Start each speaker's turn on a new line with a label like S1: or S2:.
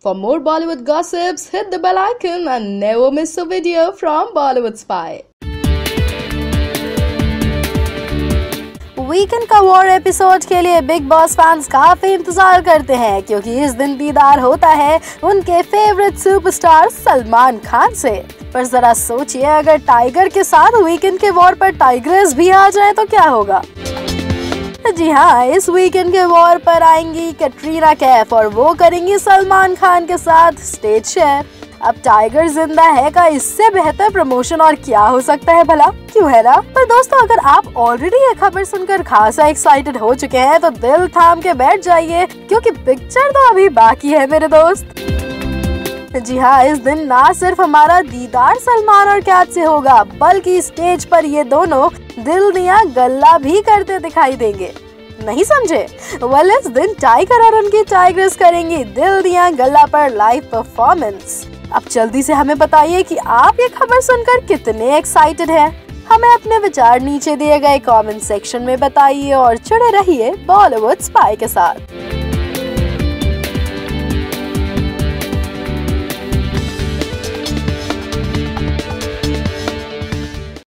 S1: For more Bollywood gossips, hit the bell icon and never miss a video from Bollywood Spy.
S2: Weekend का war episode के लिए big boss fans काफी इंतजार करते हैं क्योंकि इस दिन दीदार होता है उनके फेवरेट सुपरस्टार सलमान खान से। पर जरा सोचिए, अगर टाइगर के साथ वीकेंड के वॉर पर टाइग्रेस भी आ जाए तो क्या होगा। जी हाँ, इस वीकेंड के वॉर पर आएंगी कैटरीना कैफ और वो करेंगी सलमान खान के साथ स्टेज शेयर। अब टाइगर जिंदा है का इससे बेहतर प्रमोशन और क्या हो सकता है भला, क्यों है ना। पर दोस्तों, अगर आप ऑलरेडी ये खबर सुनकर खासा एक्साइटेड हो चुके हैं तो दिल थाम के बैठ जाइए क्योंकि पिक्चर तो अभी बाकी है मेरे दोस्त। जी हाँ, इस दिन ना सिर्फ हमारा दीदार सलमान और कैट से होगा बल्कि स्टेज पर ये दोनों दिल दिया गल्ला भी करते दिखाई देंगे। नहीं समझे? वेल, इस दिन टाइगर और उनकी टाइग्रेस करेंगी दिल दिया गल्ला पर लाइव परफॉर्मेंस। अब जल्दी से हमें बताइए कि आप ये खबर सुनकर कितने एक्साइटेड हैं। हमें अपने विचार नीचे दिए गए कमेंट सेक्शन में बताइए और जुड़े रहिए बॉलीवुड स्पाई के साथ।